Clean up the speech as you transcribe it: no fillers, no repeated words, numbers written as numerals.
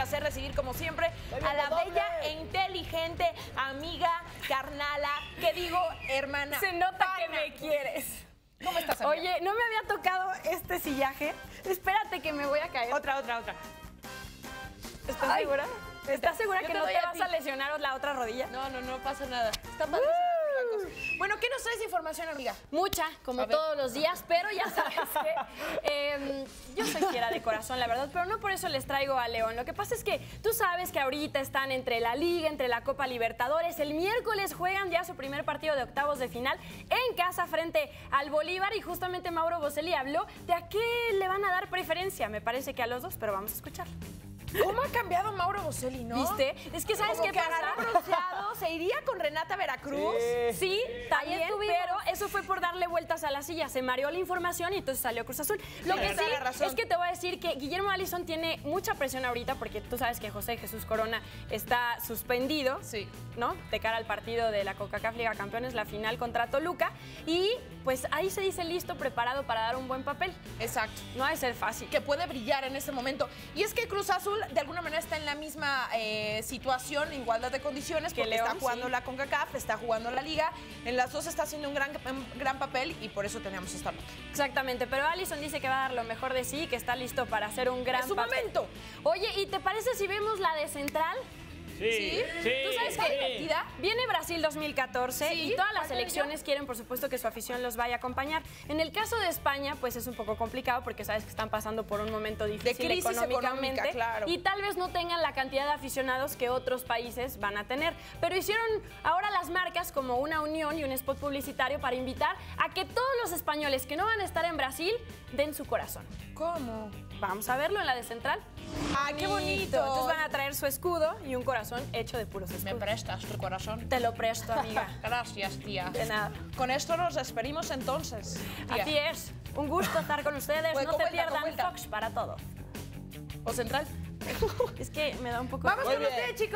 placer recibir, como siempre, a la bella e inteligente amiga, carnala, que digo, hermana. Se nota que me quieres. ¿Cómo estás, amiga? Oye, no me había tocado este sillaje. Espérate que me voy a caer. Otra. ¿Estás segura? ¿Estás segura Yo que te no doy te a vas ti. a lesionar la otra rodilla? No pasa nada. Está padrísima la cosa. Bueno, ¿qué nos traes de información, amiga? Mucha, como A ver. todos los días, pero ya sabes que yo soy fiera de corazón, la verdad, pero no por eso les traigo a León. Lo que pasa es que tú sabes que ahorita están entre la Liga, entre la Copa Libertadores. El miércoles juegan ya su primer partido de octavos de final en casa frente al Bolívar y justamente Mauro Boselli habló de a qué le van a dar preferencia. Me parece que a los dos, pero vamos a escuchar. ¿Cómo ha cambiado Mauro Boselli, no? ¿Viste? Es que ¿sabes Como qué que pasa? agarró bronceado, se iría con Renata Veracruz. Sí, también, pero eso fue por darle vueltas a la silla. Se mareó la información y entonces salió Cruz Azul. Lo que sí toda la razón. es que te voy a decir que Guillermo Alisson tiene mucha presión ahorita porque tú sabes que José Jesús Corona está suspendido, Sí. ¿no? De cara al partido de la CONCACAF Liga Campeones, la final contra Toluca. Y pues ahí se dice listo, preparado para dar un buen papel. Exacto. No ha de ser fácil. Que puede brillar en este momento. Y es que Cruz Azul de alguna manera está en la misma situación, igualdad de condiciones, Que porque León, está jugando sí. la CONCACAF, está jugando la Liga. En las dos está haciendo un gran papel y por eso teníamos esta nota. Exactamente, pero Alisson dice que va a dar lo mejor de sí, que está listo para hacer un gran ¡Es su papel. momento! Oye, ¿y te parece si vemos la de Central? ¿Sí? ¿Tú sabes ¿Está que divertida? viene Brasil 2014 Sí, y todas las ¿cuál selecciones quieren, por supuesto, que su afición los vaya a acompañar? En el caso de España, pues es un poco complicado porque sabes que están pasando por un momento difícil crisis económicamente económica, claro. y tal vez no tengan la cantidad de aficionados que otros países van a tener. Pero hicieron ahora las marcas como una unión y un spot publicitario para invitar a que todos los españoles que no van a estar en Brasil den su corazón. ¿Cómo? Vamos a verlo en la de Central. ¡Ah, qué bonito! Entonces van a traer su escudo y un corazón hecho de puros ¿Me escudos. prestas tu corazón? Te lo presto, amiga. Gracias, tía. De nada. Con esto nos despedimos entonces, tía. Así es. Un gusto estar con ustedes. Pues, No con te vuelta, con pierdan vuelta. Fox para todo. ¿O Central? Es que me da un poco... Vamos con ustedes, chicos.